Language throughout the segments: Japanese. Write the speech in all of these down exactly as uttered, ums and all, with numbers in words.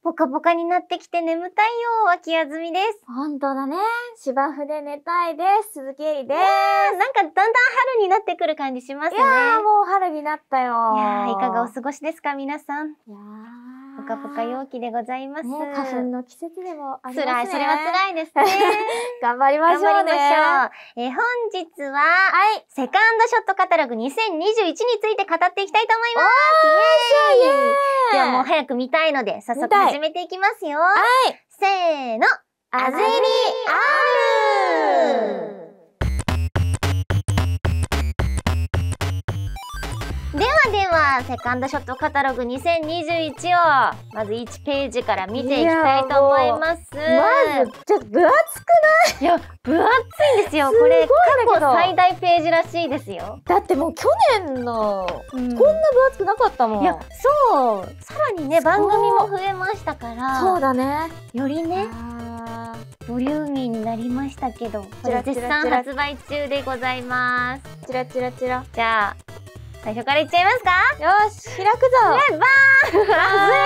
ポカポカになってきて眠たいよ、脇あずみです。 ほんとだね。芝生で寝たいです。鈴木えりです。 なんかだんだん春になってくる感じしますね。いやー、もう春になったよ。 いやー、いかがお過ごしですか、皆さん。 いやー、 ポカポカ陽気でございます。 ね、花粉の季節でもありますね。 辛い、それは辛いですね。 頑張りましょうね。 頑張りましょう。えー、本日は、はい、セカンドショットカタログにせんにじゅういちについて語っていきたいと思います。イエーイ。ではもう早く見たいので、早速始めていきますよ。はい。せーの。アゼリアール。ではでは、セカンドショットカタログにせんにじゅういちを、まずいちページから見ていきたいと思います。 まず、ちょっと分厚くない？ いや、分厚いんですよ。これ、過去最大ページらしいですよ。 だってもう去年の、うん、こんな分厚くなかったもん。 いや、そう。さらにね、番組も増えましたから。 そうだね。 よりね、ボリューミーになりましたけど、これ絶賛発売中でございます。 チラチラチラ。 じゃあ、最初からいっちゃいますか？ よし、開くぞ。 バーン！アゼリアール！アゼリアール！ トップバ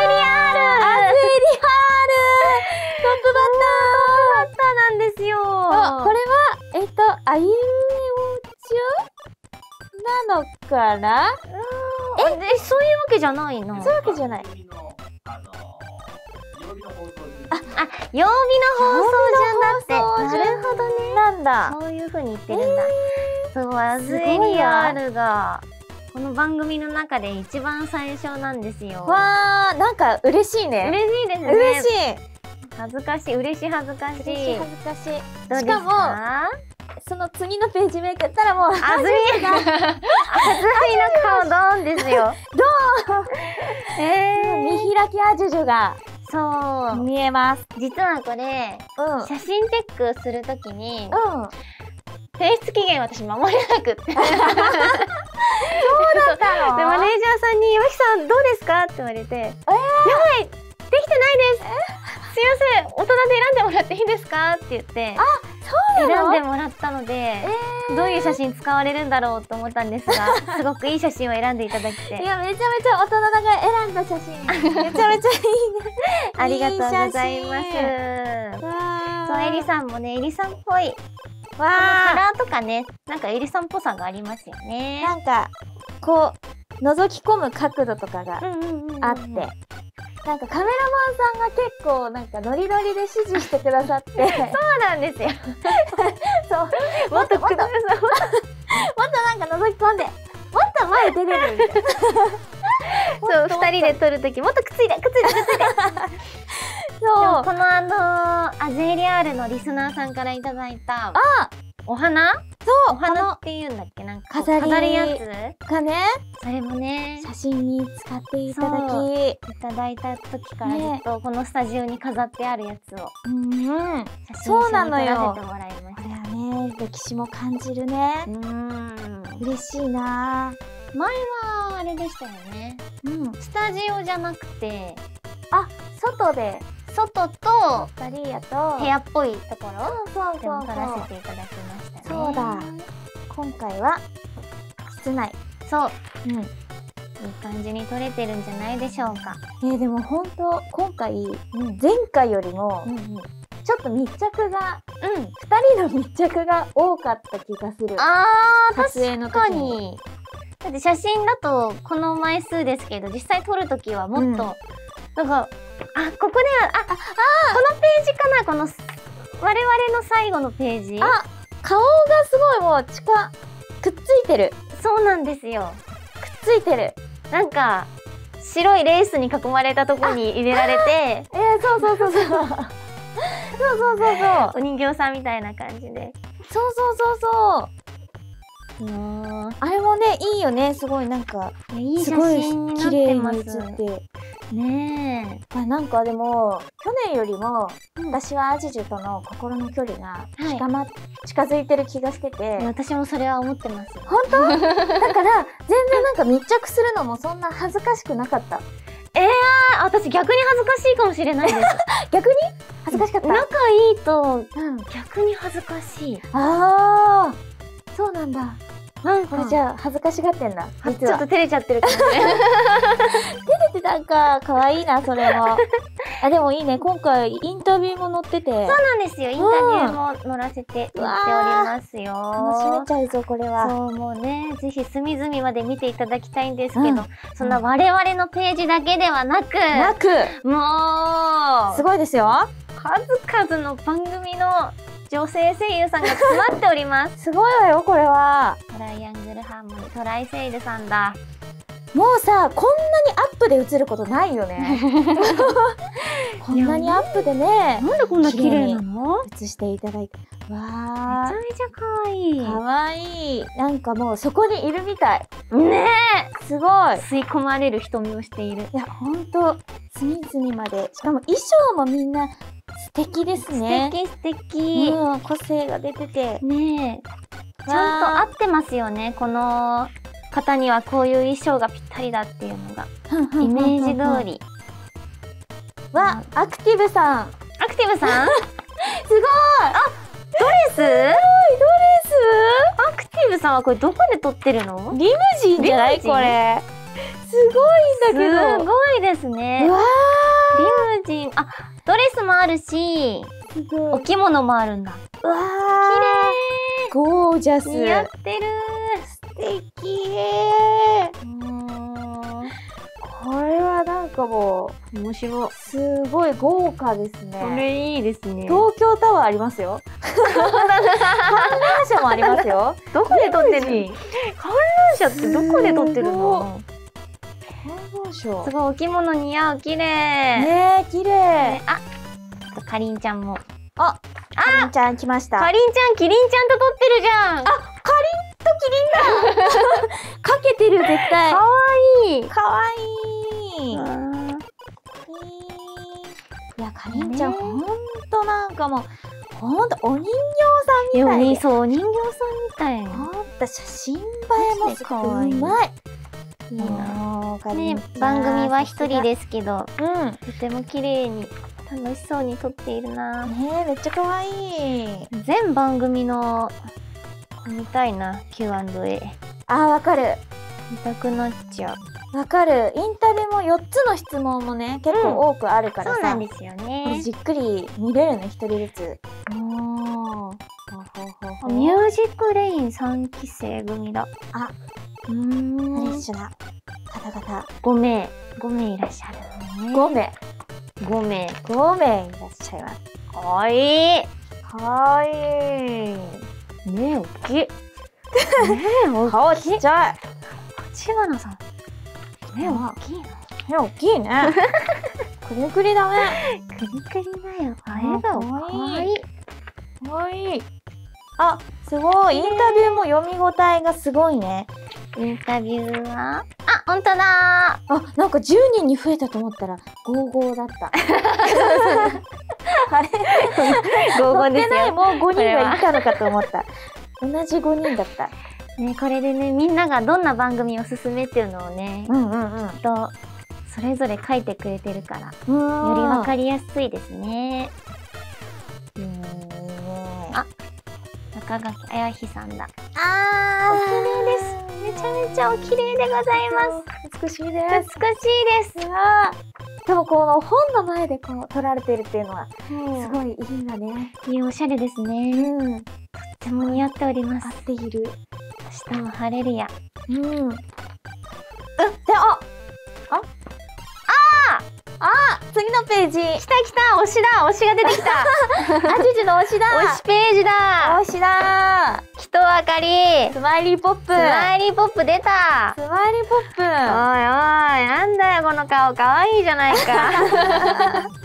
ッター！トップバッターなんですよ。 あ、これは、えっと、あいうえお中なのかな？ え、え、そういうわけじゃないの？ そういうわけじゃない。 あ、あ、曜日の放送じゃなくて、なるほどね。 なんだ。 そういう風に言ってるんだ。そう、アゼリアールが、この番組の中で一番最初なんですよ。 わー、なんか嬉しいね。 嬉しいですね。 嬉しい。 恥ずかしい、嬉しい恥ずかしい。 嬉しい恥ずかしい。 どうですか？ しかも、その次のページめくったらもう、 あずみが、あずみの顔ドーンですよ。 ドーンえー、見開きアジュジュが。 そう。 見えます。 実はこれ、うん、写真チェックするときに、うん。提出期限私守れなくってそうだったの？ でマネージャーさんに「岩木さんどうですか?」って言われて「えー、やばいできてないです、すいません大人で選んでもらっていいですか?」って言ってあ、そうなの？ 選んでもらったので、えー、どういう写真使われるんだろうと思ったんですがすごくいい写真を選んでいただきていやめちゃめちゃ大人が選んだ写真めちゃめちゃいいねありがとうございます。そうえりさんもねえりさんっぽいわーカラーとかね、なんかえりさんっぽさがありますよね。 なんか、こう、覗き込む角度とかがあって、なんかカメラマンさんが結構なんかノリノリで指示してくださって。そうなんですよ。 そう。もっと、もっと、もっとなんか覗き込んで、もっと前出れるみたいな。 そう、二人で撮るとき、もっとくっついて、くっついて、くっついて。そう。このあのー、アゼリアールのリスナーさんからいただいた、あお花そうお花っていうんだっけなんか飾り、飾りやつがね、それもね、 写真に使っていただき、 いただいた時からずっとこのスタジオに飾ってあるやつを、うん、写真一緒に撮らせてもらいました。これはね、歴史も感じるね。うん、嬉しいな。 前はあれでしたよね。うん、スタジオじゃなくて、 あ、外で。 外とガリーヤと部屋っぽいところそうそうでも撮らせていただきましたね。 そうだ。今回は室内。 そう。うん。いい感じに撮れてるんじゃないでしょうか。 えー、でも本当今回、うん、前回よりも、うんうん、ちょっと密着が、うん、ふたりの密着が多かった気がする。 あー、撮影の時に。だって写真だとこの枚数ですけど、実際撮るときはもっと、うん、なんか、あ、ここでは、あ、あ、このページかな、この、我々の最後のページ。 あ、顔がすごいもう近、くっついてる。 そうなんですよ。 くっついてる。 なんか、白いレースに囲まれたとこに入れられて。 えー、そうそうそうそう。そうそうそうそう。 お人形さんみたいな感じで。 そうそうそうそう。あれもね、いいよね。すごいなんか、 いい写真になってます。 すごい綺麗に写って。 ねえ。 あ、なんかでも、去年よりも、うん、私はアジジュとの心の距離が近ま、はい、近づいてる気がしてて。 私もそれは思ってます。 本当？だから、全然なんか密着するのもそんな恥ずかしくなかった。 ええー、私逆に恥ずかしいかもしれないです。 逆に恥ずかしかった。 仲いいと、うん、逆に恥ずかしい。 ああ、そうなんだ。 これじゃあ恥ずかしがってんだ。 ちょっと照れちゃってるからね。 照れてたんか、可愛いなそれも。あ、でもいいね。今回インタビューも載ってて。 そうなんですよ。インタビューも載らせてもらっておりますよ。 楽しめちゃうぞこれは。 そう、もうね、ぜひ隅々まで見ていただきたいんですけど、そんな我々のページだけではなく、 なく、 もうすごいですよ。 数々の番組の女性声優さんが詰まっております。 すごいわよこれは。 トライアングルハーモニー、トライセイルさんだ。 もうさ、こんなにアップで映ることないよね。こんなにアップでね。 なんでこんな綺麗なの？ 映していただいて。わー。めちゃめちゃ可愛い。 可愛い。なんかもうそこにいるみたい。 ねえ。すごい。 吸い込まれる瞳をしている。 いや、ほんと、隅々まで。しかも衣装もみんな素敵ですね。 素敵素敵。 うん、個性が出てて。 ねえ。ちゃんと合ってますよね。この方にはこういう衣装がぴったりだっていうのが。イメージ通り。 わ、アクティブさん。 アクティブさんすごい。 あ、ドレス？すごい、ドレス？アクティブさんはこれどこで撮ってるの？ リムジンじゃないこれ。すごいんだけど。 すごいですね。 わリムジン、あ、ドレスもあるし、お着物もあるんだ。 うわー、 綺麗。 ゴージャス。 似合ってる。 素敵。これはなんかもう面白い。すごい豪華ですね。 これいいですね。 東京タワーありますよ。観覧車もありますよ。 どこで撮ってるの？観覧車ってどこで撮ってるの？ 観覧車。 すごい、お着物似合う。綺麗。 ねえ、綺麗。 あ、かりんちゃんも。 あ、かりんちゃん来ました。 かりんちゃん、キリンちゃんと撮ってるじゃん。 あ、かりんとキリンだ。かけてる絶対。 かわいい。 かわいい。いや、かりんちゃん、ほんとなんかもう、ほんとお人形さんみたいで。 そう、お人形さんみたい。 ほんと写真映えもすごい。うまい。 いいな。ね、番組は一人ですけど、うん、とても綺麗に楽しそうに撮っているな。 ねえ、めっちゃ可愛い。 全番組の見たいな、キューアンドエー。 あー、わかる。 見たくなっちゃう。わかる。インタビューもよっつの質問もね、結構多くあるからさ。 そうなんですよね。 じっくり見れるね、一人ずつ。 おー。ミュージックレインさんきせい組だ。 あ、 うーん。 フレッシュな方々。 ごめい。ごめいいらっしゃるのね。 ごめい。 ごめい。 ごめいいらっしゃいます。 かわいい。 かわいい。 目おっきい。目おっきい。 顔ちっちゃい。 知花さん。目おっきいな。 目おっきいね。くりくりだね。 くりくりだよ。あれがかわいい。 かわいい。あ、すごい。インタビューも読み応えがすごいね。 インタビューはあ、ほんとだー。 あ、なんかじゅうにんに増えたと思ったら、ごじゅうごだった。あれごじゅうごですよ。 もうごにんがいたのかと思った。同じごにんだった。 ね、これでね、みんながどんな番組を勧めっていうのをね、 うんうんうん。 と、それぞれ書いてくれてるから、よりわかりやすいですね。あ、中垣あやひさんだ。 あー、 お綺麗です。めちゃめちゃお綺麗でございます。 美しいです。 美しいです。 でもこの本の前でこう撮られてるっていうのは、すごいいいんだね。 いいおしゃれですね。うん。とっても似合っております。 合っている。 明日も晴れるや。 うん。うん。で、ああああ次のページ。 来た来た、推しだ、推しが出てきた。 あじゅじゅの推しだ。 推しページだ。 推しだ。 きとあかり。 スマイリーポップ。スマイリーポップ出た。 スマイリーポップ。おいおい、 なんだよこの顔、かわいいじゃないか。なんだよ。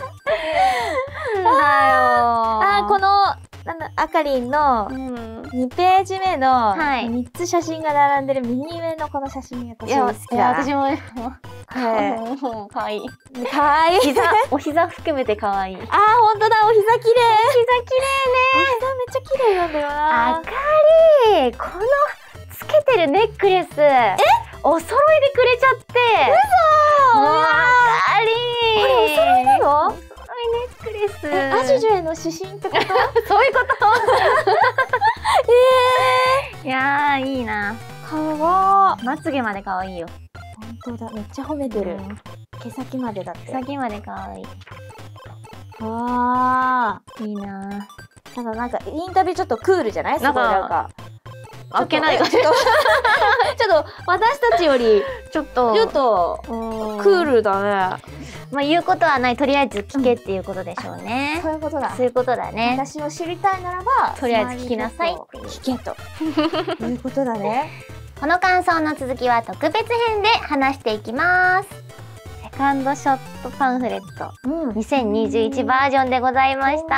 あ、このなんだあかりんのにページ目のみっつ写真が並んでる右上のこの写真が私好きだ。 私もかわいい。かわいい。膝、お膝含めてかわいい。あー、 ほんとだ、お膝きれい。お膝きれいね。 お膝めっちゃ綺麗なんだよな。あかり、このつけてるネックレス、え、お揃いでくれちゃって。うそー。あかり。これお揃いなの？ネックレス。え、アジュジュへの指針ってこと？そういうこと。えいやー、いいな。 かわー。 まつげまで可愛いよ。 ほんとだ、めっちゃ褒めてる。うん、毛先までだって。 毛先まで可愛い。 わー。いいな。 ただなんか、インタビューちょっとクールじゃない？すごいなんか。 開けないかちょっと、ちょっと私たちより、 ちょっと、 ちょっと、クールだね。 まあ言うことはない、とりあえず聞けっていうことでしょうね。 そういうことだ。 そういうことだね。 私を知りたいならば、 とりあえず聞きなさい。 聞けと。いうことだね。 この感想の続きは特別編で話していきます。セカンドショットパンフレット、うん、にせんにじゅういちバージョンでございました。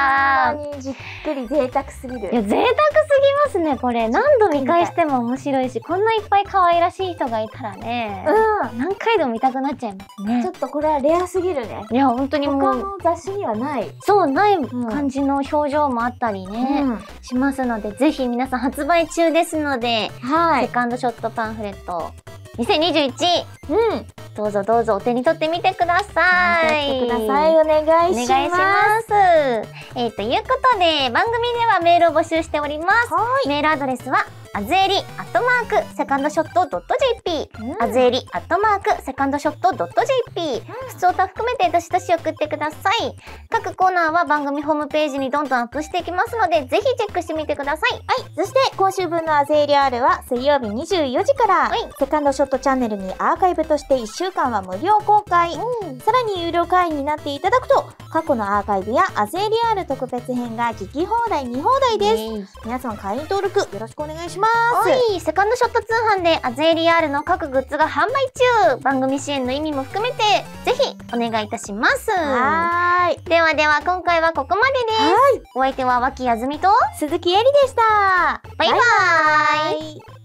こんなにじっくり贅沢すぎる。 いや、贅沢すぎますね、これ。何度見返しても面白いし、こんないっぱい可愛らしい人がいたらね、うん、何回でも見たくなっちゃいますね。 ちょっとこれはレアすぎるね。 いや、本当にもう。 他の雑誌にはない。 そう、ない感じの表情もあったりね、うん、しますので、ぜひ皆さん発売中ですので、はい、セカンドショットパンフレット、にせんにじゅういち、うん、どうぞどうぞお手に取ってみてください。 ください。お願いします。お願いします。 えー、ということで、番組ではメールを募集しております。メールアドレスは、あずえりアットマークセカンドショットドット ジェーピー、あずえりアットマークセカンドショットドット ジェーピー、普通歌含めてどしどし送ってください。各コーナーは番組ホームページにどんどんアップしていきますので、ぜひチェックしてみてください。 はい。そして、今週分のあずえり R は水曜日にじゅうよじから、はい、セカンドショットチャンネルにアーカイブとしていっしゅうかんは無料公開。うん、さらに有料会員になっていただくと、過去のアーカイブやあずえり R 特別編が聞き放題見放題です。皆さん会員登録よろしくお願いします。 はい。セカンドショット通販であずえり R の各グッズが販売中。番組支援の意味も含めてぜひお願いいたします。 はーい。 ではでは今回はここまでです。はい。お相手は脇あずみと鈴木えりでした。 バイバーイ。バイバーイ。